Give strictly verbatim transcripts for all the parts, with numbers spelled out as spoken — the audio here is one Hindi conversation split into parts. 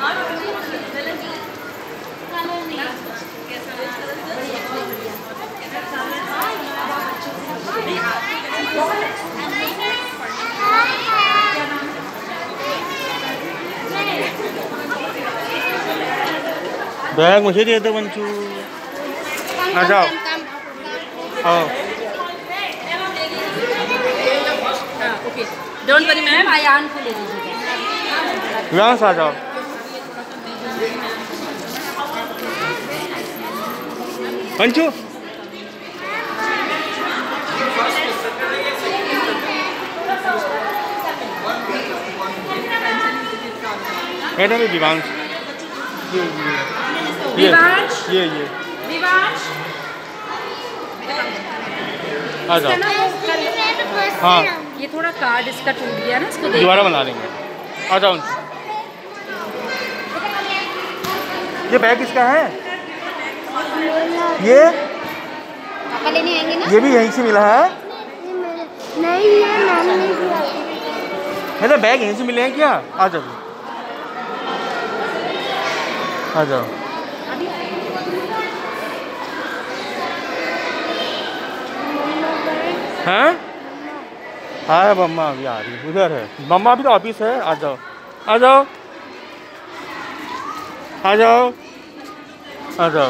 बैग मुझे दे दो बंचू। आ जाओ। आओ। Okay, don't worry ma'am, Ayaan को ले लीजिएगा। यहाँ से आ जाओ। बंचू मैडम ये दिवांश ये ये ये ये दिवांश आ जाओ। हाँ ये थोड़ा कार्ड इसका टूट गया ना, इसको दोबारा बना लेंगे। आ जाओ। ये बैग किसका है? ये पापा लेने आएंगे ना? ये भी यहीं से मिला है? नहीं, ये मैंने नहीं दिया। मतलब बैग यहीं से मिले हैं क्या? आ जाओ आ जाओ। हैं? हाँ मम्मा अभी आ रही, उधर है मम्मा, अभी तो ऑफिस है। आ जाओ आ जाओ आ जाओ आ जाओ।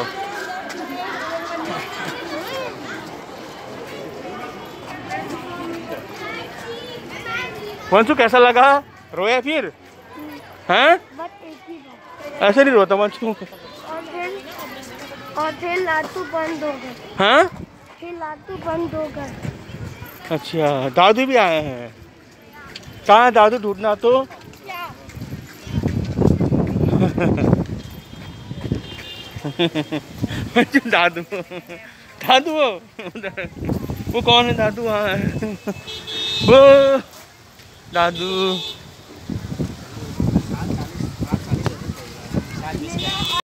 वंशु कैसा लगा? रोया फिर? हैं? ऐसे नहीं रोता वंशु। और फिर और फिर लातू बंद हो गए। हाँ? फिर लातू बंद हो गए। अच्छा दादू भी आए हैं। कहाँ है दादू? ढूंढना तो। दादू दादू वो वो कौन है? दादू वहाँ है। वो दादू